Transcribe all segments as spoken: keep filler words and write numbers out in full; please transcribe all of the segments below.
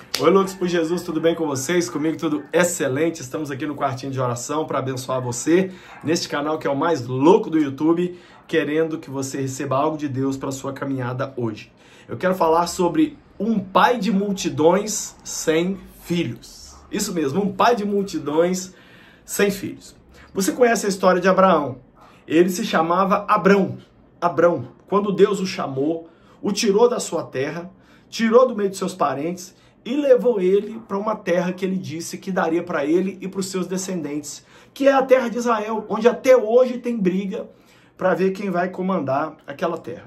Oi, loucos por Jesus, tudo bem com vocês? Comigo tudo excelente. Estamos aqui no quartinho de oração para abençoar você neste canal que é o mais louco do YouTube, querendo que você receba algo de Deus para a sua caminhada hoje. Eu quero falar sobre um pai de multidões sem filhos. Isso mesmo, um pai de multidões sem filhos. Você conhece a história de Abraão? Ele se chamava Abrão. Abrão, quando Deus o chamou, o tirou da sua terra, tirou do meio de seus parentes e levou ele para uma terra que ele disse que daria para ele e para os seus descendentes, que é a terra de Israel, onde até hoje tem briga para ver quem vai comandar aquela terra.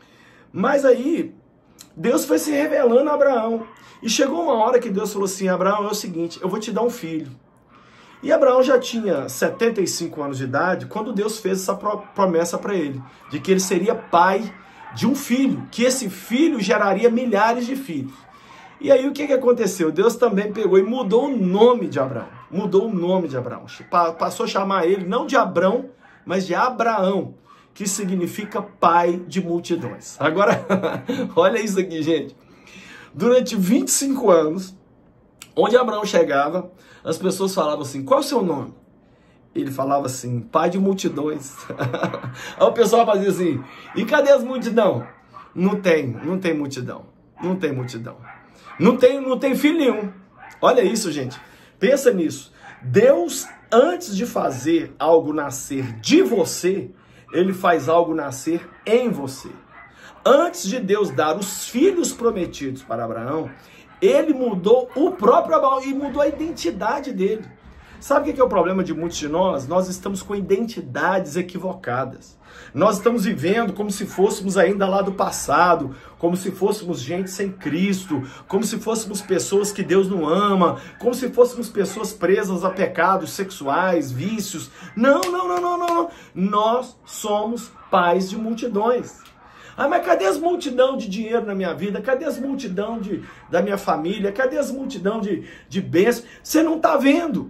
Mas aí, Deus foi se revelando a Abraão. E chegou uma hora que Deus falou assim: Abraão, é o seguinte, eu vou te dar um filho. E Abraão já tinha setenta e cinco anos de idade quando Deus fez essa promessa para ele, de que ele seria pai de um filho, que esse filho geraria milhares de filhos. E aí o que, que aconteceu? Deus também pegou e mudou o nome de Abraão. Mudou o nome de Abraão. Passou a chamar ele não de Abrão, mas de Abraão, que significa pai de multidões. Agora, olha isso aqui, gente. Durante vinte e cinco anos, onde Abraão chegava, as pessoas falavam assim: qual é o seu nome? Ele falava assim: pai de multidões. Aí o pessoal fazia assim: e cadê as multidão? Não tem, não tem multidão. Não tem multidão. Não tem, não tem filho nenhum. Olha isso, gente. Pensa nisso. Deus, antes de fazer algo nascer de você, ele faz algo nascer em você. Antes de Deus dar os filhos prometidos para Abraão, ele mudou o próprio Abraão e mudou a identidade dele. Sabe o que é o problema de muitos de nós? Nós estamos com identidades equivocadas. Nós estamos vivendo como se fôssemos ainda lá do passado, como se fôssemos gente sem Cristo, como se fôssemos pessoas que Deus não ama, como se fôssemos pessoas presas a pecados sexuais, vícios. Não, não, não, não, não. Nós somos pais de multidões. Ah, mas cadê as multidão de dinheiro na minha vida? Cadê as multidão de, da minha família? Cadê as multidão de, de bênçãos? Você não está vendo.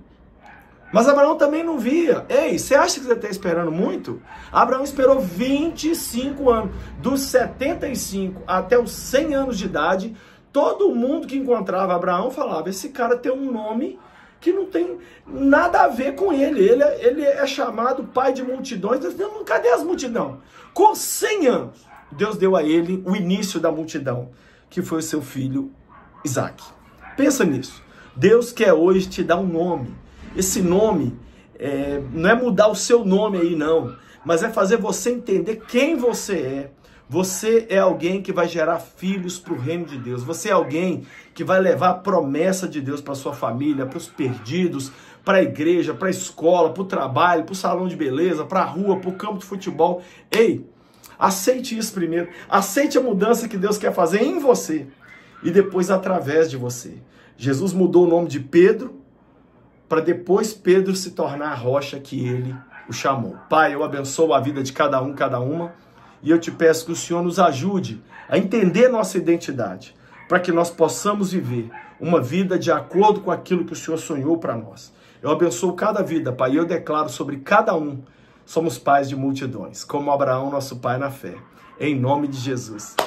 Mas Abraão também não via. Ei, você acha que você está esperando muito? Abraão esperou vinte e cinco anos. Dos setenta e cinco até os cem anos de idade, todo mundo que encontrava Abraão falava: esse cara tem um nome que não tem nada a ver com ele. Ele é, ele é chamado pai de multidões. Não, cadê as multidão? Com cem anos, Deus deu a ele o início da multidão, que foi o seu filho Isaac. Pensa nisso. Deus quer hoje te dar um nome. Esse nome é, não é mudar o seu nome aí, não, mas é fazer você entender quem você é. Você é alguém que vai gerar filhos para o reino de Deus. Você é alguém que vai levar a promessa de Deus para sua família, para os perdidos, para a igreja, para a escola, para o trabalho, para o salão de beleza, para a rua, para o campo de futebol. Ei, aceite isso primeiro. Aceite a mudança que Deus quer fazer em você e depois através de você. Jesus mudou o nome de Pedro para depois Pedro se tornar a rocha que ele o chamou. Pai, eu abençoo a vida de cada um, cada uma, e eu te peço que o Senhor nos ajude a entender nossa identidade, para que nós possamos viver uma vida de acordo com aquilo que o Senhor sonhou para nós. Eu abençoo cada vida, Pai, e eu declaro sobre cada um: somos pais de multidões, como Abraão, nosso pai na fé. Em nome de Jesus.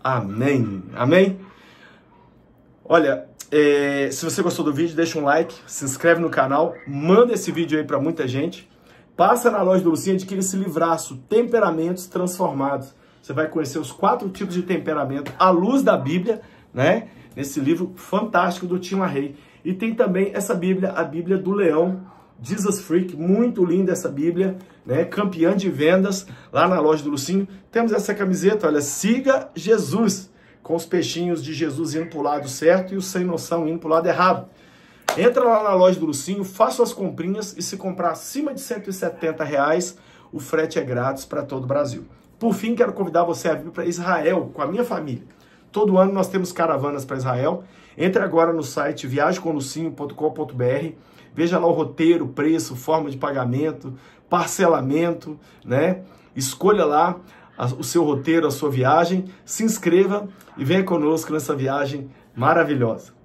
Amém. Amém? Olha, É, se você gostou do vídeo, deixa um like, se inscreve no canal, manda esse vídeo aí para muita gente, passa na loja do Lucinho, adquire esse livraço, Temperamentos Transformados. Você vai conhecer os quatro tipos de temperamento à luz da Bíblia, né? Nesse livro fantástico do Tim LaHaye. E tem também essa Bíblia, a Bíblia do Leão, Jesus Freak, muito linda essa Bíblia, né? Campeã de vendas lá na loja do Lucinho. Temos essa camiseta, olha, Siga Jesus, com os peixinhos de Jesus indo para o lado certo e o sem noção indo para o lado errado. Entra lá na loja do Lucinho, faça as comprinhas e se comprar acima de cento e setenta reais, o frete é grátis para todo o Brasil. Por fim, quero convidar você a vir para Israel com a minha família. Todo ano nós temos caravanas para Israel. Entre agora no site viagem com lucinho ponto com ponto br, veja lá o roteiro, preço, forma de pagamento, parcelamento, né? Escolha lá o seu roteiro, a sua viagem, se inscreva e venha conosco nessa viagem maravilhosa.